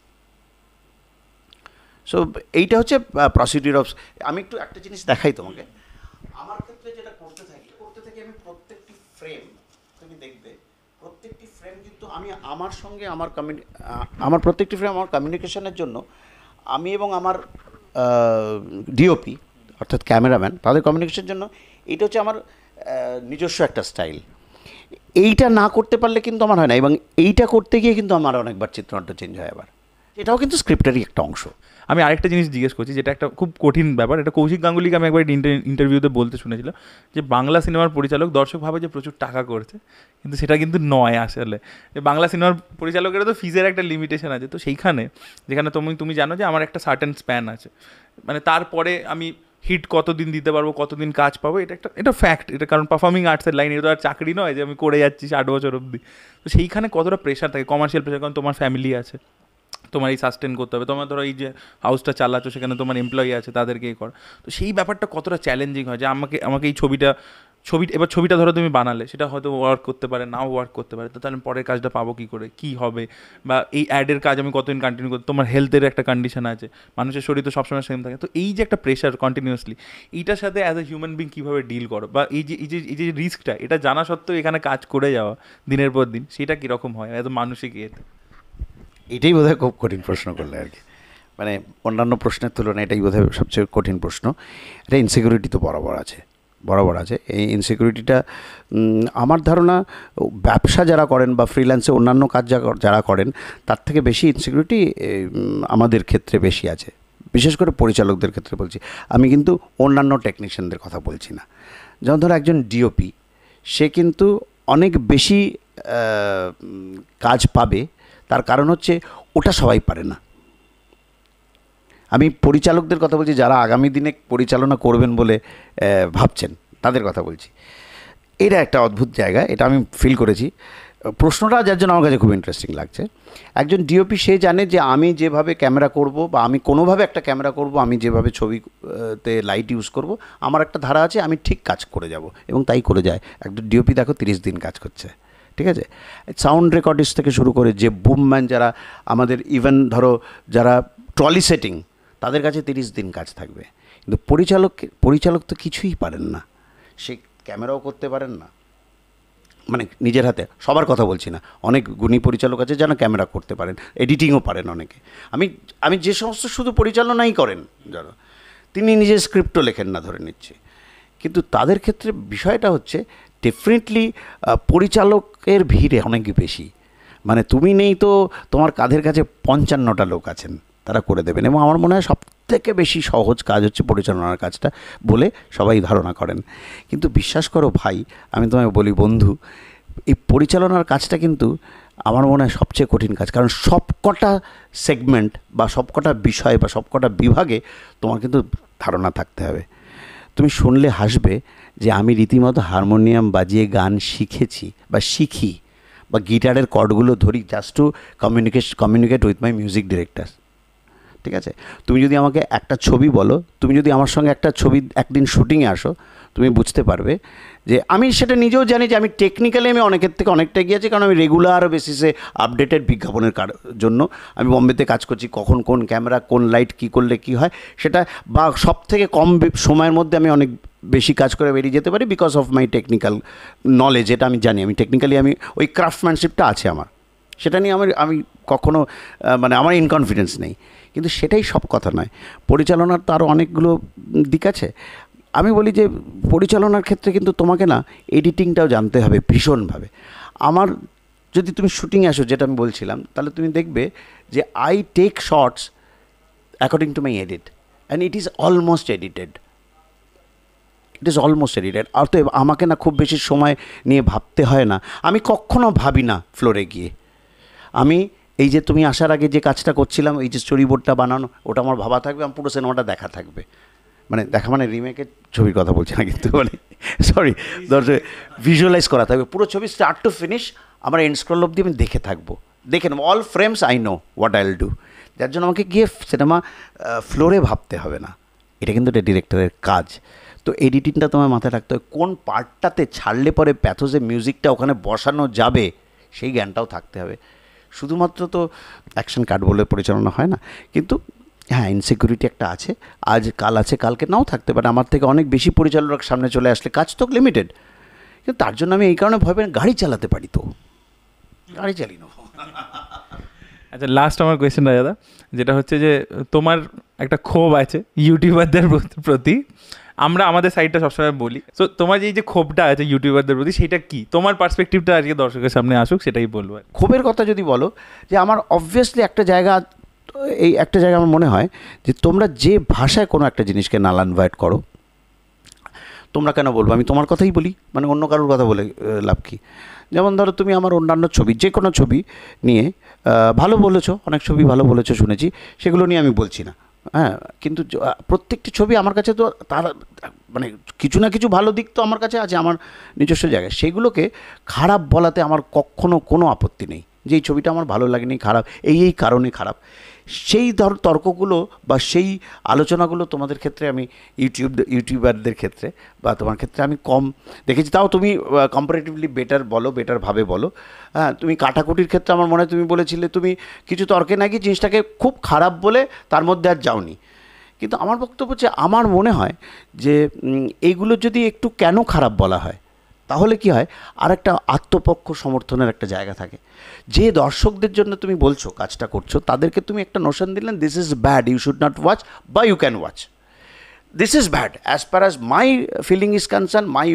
সো এইটা হচ্ছে প্রসিডিউর অফ। আমি একটু একটা জিনিস দেখাই তোমাকে, আমার ক্ষেত্রে যেটা করতে থাকি আমি প্রত্যেকটি ফ্রেম, তুমি দেখবে প্রত্যেকটি ফ্রেম কিন্তু আমি আমার সঙ্গে আমার প্রত্যেকটি ফ্রেম আমার কমিউনিকেশনের জন্য, আমি এবং আমার ডিওপি অর্থাৎ ক্যামেরাম্যান, তাদের কমিউনিকেশনের জন্য এইটা হচ্ছে আমার নিজস্ব একটা স্টাইল। এইটা না করতে পারলে কিন্তু আমার হয় না, এবং এইটা করতে গিয়ে কিন্তু আমার অনেকবার চিত্রনাট্য চেঞ্জ হয় আবার, এটাও কিন্তু স্ক্রিপ্টেরই একটা অংশ। আমি আরেকটা জিনিস জিজ্ঞেস করছি, যেটা একটা খুব কঠিন ব্যাপার, এটা কৌশিক গাঙ্গুলিকে আমি একবার ইন্টারভিউতে বলতে শুনেছিলাম, যে বাংলা সিনেমার পরিচালক, দর্শক ভাবে যে প্রচুর টাকা করছে, কিন্তু সেটা কিন্তু নয় আসলে। বাংলা সিনেমার পরিচালকেরা তো ফিজের একটা লিমিটেশন আছে, তো সেইখানে যেখানে তুমি জানো যে আমার একটা সার্টেন স্প্যান আছে, মানে তারপরে আমি হিট কতদিন দিতে পারবো, কতদিন কাজ পাবো, এটা ফ্যাক্ট, এটা কারণ পারফর্মিং আর্টসের লাইন, এটা তো আর চাকরি নয় যে আমি করে যাচ্ছি 60 বছর অবধি। তো সেইখানে কতটা প্রেশার থাকে, কমার্শিয়াল প্রেশার, কারণ তোমার ফ্যামিলি আছে, তোমার এই সাস্টেন করতে হবে, তোমার ধরো এই যে হাউসটা চালাচ্ছ সেখানে তোমার এমপ্লয়ি আছে, তাদেরকে কর। তো সেই ব্যাপারটা কতটা চ্যালেঞ্জিং হয়, যে আমাকে এই ছবিটা ধরো তুমি বানালে, সেটা হয়তো ওয়ার্ক করতে পারে, নাও ওয়ার্ক করতে পারে, তো তাহলে পরের কাজটা পাবো কী করে, কী হবে, বা এই অ্যাডের কাজ আমি কতদিন কন্টিনিউ করতে, তোমার হেলথের একটা কন্ডিশন আছে, মানুষের শরীর তো সবসময় সেম থাকে। তো এই যে একটা প্রেশার কন্টিনিউয়াসলি, এইটার সাথে অ্যাজ এ হিউম্যান বিং কীভাবে ডিল করো, বা এই যে রিস্কটা, এটা জানা সত্ত্বেও এখানে কাজ করে যাওয়া দিনের পর দিন, সেটা কীরকম হয় এত মানসিক ইয়েতে? এটাই বোধহয় খুব কঠিন প্রশ্ন করলে আর কি, মানে অন্যান্য প্রশ্নের তুলনায় এটাই বোধহয় সবচেয়ে কঠিন প্রশ্ন। এটা ইনসিকিউরিটি তো বরাবর আছে। এই ইনসিকিউরিটিটা আমার ধারণা ব্যবসা যারা করেন বা ফ্রিল্যান্সে অন্যান্য কাজ যারা করেন, তার থেকে বেশি ইনসিকিউরিটি আমাদের ক্ষেত্রে বেশি আছে, বিশেষ করে পরিচালকদের ক্ষেত্রে বলছি আমি, কিন্তু অন্যান্য টেকনিশিয়ানদের কথা বলছি না। যেমন ধরো একজন ডিওপি, সে কিন্তু অনেক বেশি কাজ পাবে, তার কারণ হচ্ছে ওটা সবাই পারে না। আমি পরিচালকদের কথা বলছি, যারা আগামী দিনে পরিচালনা করবেন বলে ভাবছেন, তাদের কথা বলছি। এটা একটা অদ্ভুত জায়গা, এটা আমি ফিল করেছি। প্রশ্নটা যার জন্য আমার কাছে খুব ইন্টারেস্টিং লাগছে, একজন ডিওপি সে জানে যে আমি যেভাবে ক্যামেরা করব বা আমি কোনোভাবে একটা ক্যামেরা করব, আমি যেভাবে ছবিতে লাইট ইউজ করব, আমার একটা ধারা আছে, আমি ঠিক কাজ করে যাব, এবং তাই করে যায়। একজন ডিওপি দেখো 30 দিন কাজ করছে, ঠিক আছে। সাউন্ড রেকর্ডিস্ট থেকে শুরু করে যে বুমম্যান, যারা আমাদের ইভেন ধরো যারা ট্রলি সেটিং, তাদের কাছে 30 দিন কাজ থাকবে। কিন্তু পরিচালক তো কিছুই পারেন না, সে ক্যামেরাও করতে পারেন না, মানে নিজের হাতে, সবার কথা বলছি না, অনেক গুণী পরিচালক আছে যারা ক্যামেরা করতে পারেন, এডিটিংও পারেন অনেকে। আমি যে সমস্ত শুধু পরিচালনাই করেন যারা, তিনি নিজের স্ক্রিপ্টও লেখেন না ধরে নিচ্ছি, কিন্তু তাদের ক্ষেত্রে বিষয়টা হচ্ছে ডেফিনেটলি পরিচালকের ভিড়ে অনেক বেশি, মানে তুমি নেই তো তোমার কাঁধের কাছে 55টা লোক আছেন, তারা করে দেবেন। এবং আমার মনে হয় সবথেকে বেশি সহজ কাজ হচ্ছে পরিচালনার কাজটা বলে সবাই ধারণা করেন, কিন্তু বিশ্বাস করো ভাই, আমি তোমায় বলি বন্ধু, এই পরিচালনার কাজটা কিন্তু আমার মনে হয় সবচেয়ে কঠিন কাজ, কারণ সবকটা সেগমেন্ট বা সবকটা বিষয় বা সবকটা বিভাগে তোমার কিন্তু ধারণা থাকতে হবে। তুমি শুনলে হাসবে যে আমি রীতিমতো হারমোনিয়াম বাজিয়ে গান শিখেছি বা শিখি, বা গিটারের কর্ডগুলো ধরি just to communicate with my music director, ঠিক আছে। তুমি যদি আমাকে একটা ছবি বলো, তুমি যদি আমার সঙ্গে একটা ছবি একদিন শুটিংয়ে আসো, তুমি বুঝতে পারবে যে আমি সেটা নিজেও জানি যে আমি টেকনিক্যালি আমি অনেকের থেকে অনেকটা গিয়েছি, কারণ আমি রেগুলার বেসিসে আপডেটেড বিজ্ঞাপনের জন্য আমি বম্বেতে কাজ করছি, কখন কোন ক্যামেরা কোন লাইট কী করলে কী হয় সেটা, বা সব থেকে কম সময়ের মধ্যে আমি অনেক বেশি কাজ করে বেরিয়ে যেতে পারি because of my technical knowledge, এটা আমি জানি, আমি টেকনিক্যালি আমি ওই ক্রাফটম্যানশিপটা আছে আমার, সেটা নিয়ে আমি কখনো মানে আমার ইনকনফিডেন্স নেই। কিন্তু সেটাই সব কথা নয়, পরিচালনার তো আরও অনেকগুলো দিক আছে। আমি বলি যে পরিচালনার ক্ষেত্রে কিন্তু তোমাকে না এডিটিংটাও জানতে হবে ভীষণভাবে। আমার যদি তুমি শুটিংয়ে আসো, যেটা আমি বলছিলাম, তাহলে তুমি দেখবে যে I take shots according to my edit and it is almost edited, অতএব আমাকে না খুব বেশি সময় নিয়ে ভাবতে হয় না, আমি কখনো ভাবি না ফ্লোরে গিয়ে। আমি এই যে তুমি আসার আগে যে কাজটা করছিলাম, এই যে স্টোরি বোর্ডটা বানানো, ওটা আমার ভাবা থাকবে, আমার পুরো সিনেমাটা দেখা থাকবে, মানে দেখা মানে রিমেকের ছবির কথা বলছি না কিন্তু, মানে সরি, দর্শক ভিজুয়ালাইজ করা থাকবে পুরো ছবি স্টার্ট টু ফিনিশ, আমার এন্ড স্ক্রল অবধি আমি দেখে থাকবো, দেখে নেবো all frames, I know what I will do, যার জন্য আমাকে গিয়ে সিনেমা ফ্লোরে ভাবতে হবে না। এটা কিন্তু একটা ডিরেক্টরের কাজ। তো এডিটিংটা তোমার মাথায় রাখতে হবে, কোন পার্টটাতে ছাড়লে পরে প্যাথোজে মিউজিকটা ওখানে বসানো যাবে সেই জ্ঞানটাও থাকতে হবে। শুধুমাত্র তো অ্যাকশন কাট বলে পরিচালনা হয় না, কিন্তু হ্যাঁ ইনসিকিউরিটি একটা আছে, আজ কাল আছে, কালকে নাও থাকতে পারে। আমার থেকে অনেক বেশি পরিচালক সামনে চলে আসলে কাজ তো লিমিটেড, কিন্তু তার জন্য আমি এই কারণে ভয় পাই না, গাড়ি চালাতে পারি তো গাড়ি চালিয়ে নেবো। আচ্ছা, লাস্ট আমার কোয়েশ্চেন দাদা, যেটা হচ্ছে যে তোমার একটা ক্ষোভ আছে ইউটিউবারদের প্রতি, আমরা আমাদের সাইডটা সবসময় বলি, সো তোমার এই যে ক্ষোভটা আছে ইউটিউবারদের প্রতি, সেটা কি? তোমার পার্সপেক্টিভটা আজকে দর্শকের সামনে আসুক, সেটাই বলবো। ক্ষোভের কথা যদি বলো, যে আমার অবভিয়াসলি একটা জায়গা, এই একটা জায়গা আমার মনে হয় যে তোমরা যে ভাষায় কোনো একটা জিনিসকে নালানভাইট করো, তোমরা কেন বলবো, আমি তোমার কথাই বলি, মানে অন্য কারোর কথা বলে লাভ কী? যেমন ধরো তুমি আমার অন্যান্য ছবি, যে কোনো ছবি নিয়ে ভালো বলেছো, অনেক ছবি ভালো বলেছো শুনেছি, সেগুলো নিয়ে আমি বলছি না, হ্যাঁ, কিন্তু প্রত্যেকটি ছবি আমার কাছে তো তার মানে কিছু না কিছু ভালো দিক তো আমার কাছে আছে, আমার নিজস্ব জায়গায়, সেগুলোকে খারাপ বলাতে আমার কখনো কোনো আপত্তি নেই, যে এই ছবিটা আমার ভালো লাগেনি, খারাপ এই কারণে খারাপ। সেই তর্কগুলো বা সেই আলোচনাগুলো তোমাদের ক্ষেত্রে আমি ইউটিউবারদের ক্ষেত্রে বা তোমার ক্ষেত্রে আমি কম দেখেছি, তাও তুমি কম্পারেটিভলি বেটারভাবে বলো। হ্যাঁ, তুমি কাটাকুটির ক্ষেত্রে আমার মনে হয় তুমি বলেছিলে তুমি কিছু তর্কে নাকি জিনিসটাকে খুব খারাপ বলে তার মধ্যে আর যাওনি, কিন্তু আমার বক্তব্য হচ্ছে আমার মনে হয় যে এইগুলো যদি একটু কেন খারাপ বলা হয়, তাহলে কি হয়, আর একটা আত্মপক্ষ সমর্থনের একটা জায়গা থাকে, যে দর্শকদের জন্য তুমি বলছো কাজটা করছো, তাদেরকে তুমি একটা নোশন দিলেন this is bad, you should not watch, বা you can watch, this is bad as per as my feeling is concern, my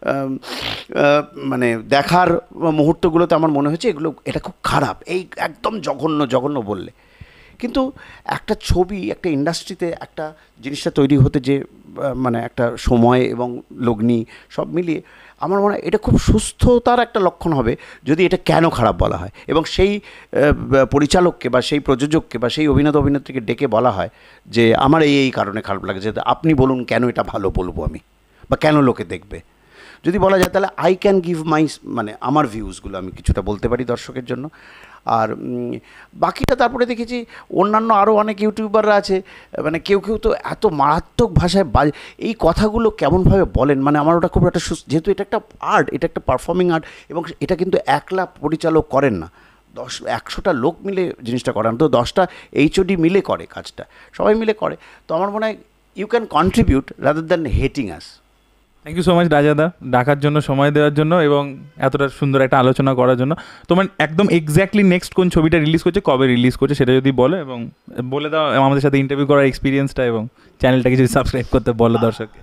মানে দেখার মুহূর্তগুলোতে আমার মনে হয়েছে এটা খুব খারাপ, এই একদম জঘন্য বললে। কিন্তু একটা ছবি, একটা ইন্ডাস্ট্রিতে একটা জিনিসটা তৈরি হতে যে মানে একটা সময় এবং লগ্নি সব মিলিয়ে আমার মনে হয় এটা খুব সুস্থতার একটা লক্ষণ হবে যদি এটা কেন খারাপ বলা হয়, এবং সেই পরিচালককে বা সেই প্রযোজককে বা সেই অভিনেত্রীকে ডেকে বলা হয় যে আমার এই কারণে খারাপ লাগে, যে আপনি বলুন কেন এটা ভালো বলবো আমি, বা কেন লোকে দেখবে। যদি বলা যায় তাহলে আই ক্যান গিভ মাই মানে আমার ভিউজগুলো আমি কিছুটা বলতে পারি দর্শকের জন্য। আর বাকিটা তারপরে দেখেছি অন্যান্য আরও অনেক ইউটিউবাররা আছে, মানে কেউ কেউ তো এত মারাত্মক ভাষায় এই কথাগুলো কেমনভাবে বলেন, মানে আমার ওটা খুব একটা যেহেতু এটা একটা আর্ট, এটা একটা পারফর্মিং আর্ট, এবং এটা কিন্তু একলা পরিচালক করেন না, 100টা লোক মিলে জিনিসটা করেন, তো 10টা এইচওডি মিলে করে কাজটা, সবাই মিলে করে। তো আমার মনে হয় you can contribute rather than hating us. Thank you so much রাজাদা, ডাকার জন্য, সময় দেওয়ার জন্য এবং এতটা সুন্দর একটা আলোচনা করার জন্য। তোমার একদম এক্স্যাক্টলি নেক্সট কোন ছবিটা রিলিজ করছে, কবে রিলিজ করছে সেটা যদি বলো, এবং বলে দাও আমাদের সাথে ইন্টারভিউ করার এক্সপিরিয়েন্সটা, এবং চ্যানেলটাকে যদি সাবস্ক্রাইব করতে বলো দর্শককে।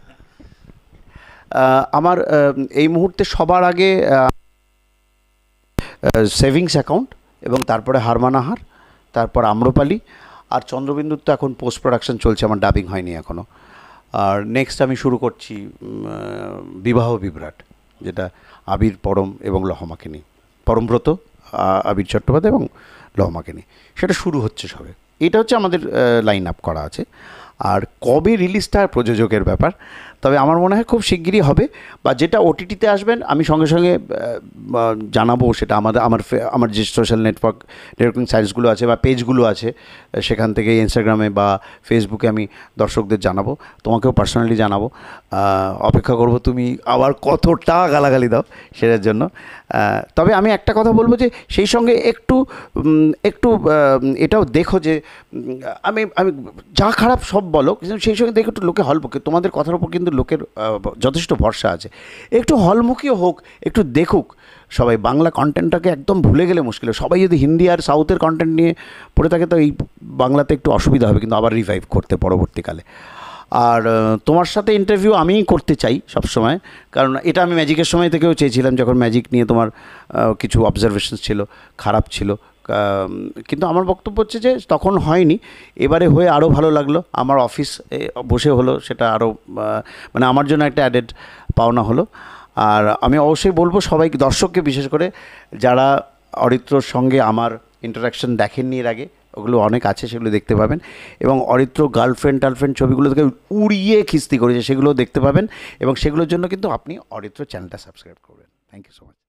আমার এই মুহূর্তে সবার আগে সেভিংস অ্যাকাউন্ট, এবং তারপরে হারমানাহার, তারপর আম্রপালি, আর চন্দ্রবিন্দুর তো এখন পোস্ট প্রোডাকশন চলছে, আমার ডাবিং হয়নি এখনও। আর নেক্সট আমি শুরু করছি বিবাহ বিভ্রাট, যেটা আবির, পরম এবং লহমাকে নিয়ে, পরমব্রত, আবির চট্টোপাধ্যায় এবং লহমাকে নিয়ে, সেটা শুরু হচ্ছে সবে। এটা হচ্ছে আমাদের লাইন আপ করা আছে। আর কবে রিলিজটা প্রযোজকের ব্যাপার, তবে আমার মনে হয় খুব শিগগিরই হবে, বা যেটা ওটিটিতে আসবেন আমি সঙ্গে সঙ্গে জানাবো। সেটা আমার যে সোশ্যাল নেটওয়ার্কিং সাইটসগুলো আছে বা পেজগুলো আছে, সেখান থেকে ইনস্টাগ্রামে বা ফেসবুকে আমি দর্শকদের জানাবো, তোমাকেও পার্সোনালি জানাবো। অপেক্ষা করব তুমি আবার কতটা গালাগালি দাও সেটার জন্য। তবে আমি একটা কথা বলবো যে সেই সঙ্গে একটু এটাও দেখো যে আমি যা খারাপ সব বলো, কিন্তু সেই সঙ্গে দেখো একটু লোকে হলমুখী, তোমাদের কথার উপর কিন্তু লোকের যথেষ্ট ভরসা আছে, একটু হলমুখীও হোক, একটু দেখুক সবাই। বাংলা কন্টেন্টটাকে একদম ভুলে গেলে মুশকিল, সবাই যদি হিন্দি আর সাউথের কন্টেন্ট নিয়ে পড়ে থাকে তো এই বাংলাতে একটু অসুবিধা হবে, কিন্তু আবার রিভাইভ করতে পরবর্তীকালে। আর তোমার সাথে ইন্টারভিউ আমিই করতে চাই সবসময়, কারণ এটা আমি ম্যাজিকের সময় থেকেও চেয়েছিলাম, যখন ম্যাজিক নিয়ে তোমার কিছু অবজারভেশনস ছিল, খারাপ ছিল, কিন্তু আমার বক্তব্য হচ্ছে যে তখন হয়নি, এবারে হয়ে আরও ভালো লাগলো। আমার অফিস বসে হলো, সেটা আরও মানে আমার জন্য একটা অ্যাডেড পাওনা হলো। আর আমি অবশ্যই বলবো সবাইকে, দর্শককে বিশেষ করে, যারা অরিত্রর সঙ্গে আমার ইন্টারাকশন দেখেননি এর আগে, ওগুলো অনেক আছে, সেগুলো দেখতে পাবেন। এবং অরিত্র টার্লফ্রেন্ড ছবিগুলো থেকে উড়িয়ে খিস্তি করেছে, সেগুলোও দেখতে পাবেন। এবং সেগুলোর জন্য কিন্তু আপনি অরিত্র চ্যানেলটা সাবস্ক্রাইব করবেন। Thank you so much.